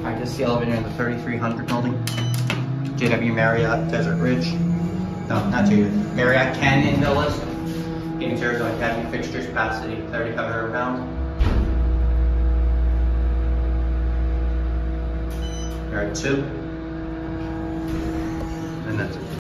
Alright, this is the elevator in the 3300 building. JW Marriott, Desert Ridge. No, not JW. Marriott Canyon Villas. Phoenix, Arizona. Cabin fixtures, capacity 3,500 pounds. Alright, 2. And that's it.